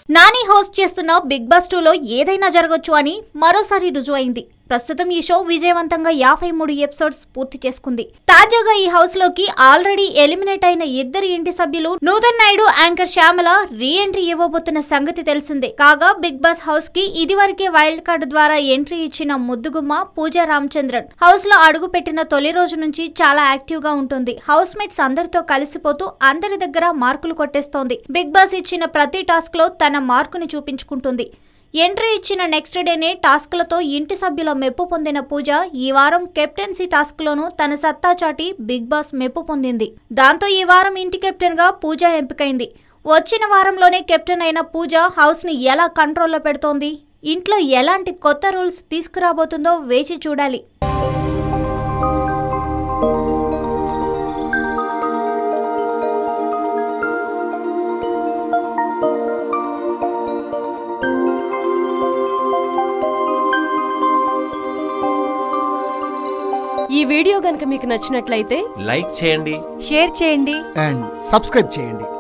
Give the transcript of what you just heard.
Nani host చేస్తున్న Big Boss 2లో ఏదైనా జరగొచ్చు అని మరోసారి రుజువైంది. ప్రస్తుతం ఈ షో విజయవంతంగా 53 ఎపిసోడ్స్ పూర్తి చేసుకుంది. తాజాగా ఈ హౌస్ లోకి ఆల్రెడీ ఎలిమినేట్ అయిన ఇద్దరు ఇంటి సభ్యులు Nutan Naidu, anchor Shyamala re entry ఇవ్వబోతున్న సంగతి తెలిసిందే. కాగా బిగ్ బాస్ హౌస్ కి ఇదివరకే వైల్డ్ కార్డు ద్వారా ఎంట్రీ ఇచ్చిన ముద్దుగుమ్మ పూజా రామచంద్రన్ హౌస్ లో అడుగు పెట్టిన తొలి రోజు నుంచి చాలా యాక్టివ్ గా ఉంటుంది. హౌస్ మేట్స్ అందరితో కలిసిపోతూ అందరి దగ్గర మార్కులు కొట్టేస్తోంది. బిగ్ బాస్ ఇచ్చిన ప్రతి టాస్క్ లో తన మార్కుని చూపించుకుంటుంది. ఎంట్రీ ఇచ్చిన నెక్స్ట్ డేనే టాస్క్లతో ఇంటి సభ్యుల మెప్పు పొందిన పూజ ఈ వారం కెప్టెన్సీ టాస్క్లోనూ తన సత్తా చాటి బిగ్ బాస్ మెప్పు పొందింది. దాంతో ఈ వారం ఇంటి కెప్టెన్ గా పూజ ఎంపికైంది. వచ్చిన వారంలోనే కెప్టెన్ అయిన పూజ హౌస్ ని ఎలా కంట్రోల్లో పెడుతోంది, ఇంట్లో ఎలాంటి కొత్త రూల్స్ తీసుకురాబోతుందో వేచి చూడాలి. ఈ వీడియో గనుక మీకు నచ్చినట్లయితే లైక్ చేయండి, షేర్ చేయండి అండ్ సబ్స్క్రైబ్ చేయండి.